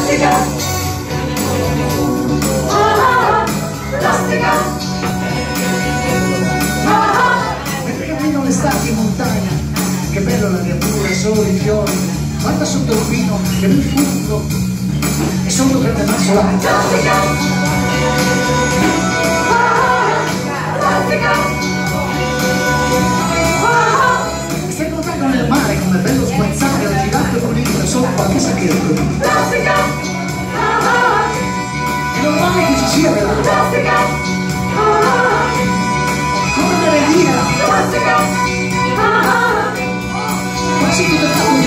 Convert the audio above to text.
plastica, plastica, mentre cammino l'estate in montagna, che bello l'aria pura, solo i fiori, guarda sotto il pino che mi fungo e sotto prende il masso l'acqua. plastica, plastica, E stai nuotando nel mare come bello sguazzare, ho girato e pulito solo qualche sacchetto. plastica, È normale che ci sia dell'acqua, plastica, come nelle dighe, plastica, quasi tutto è fatto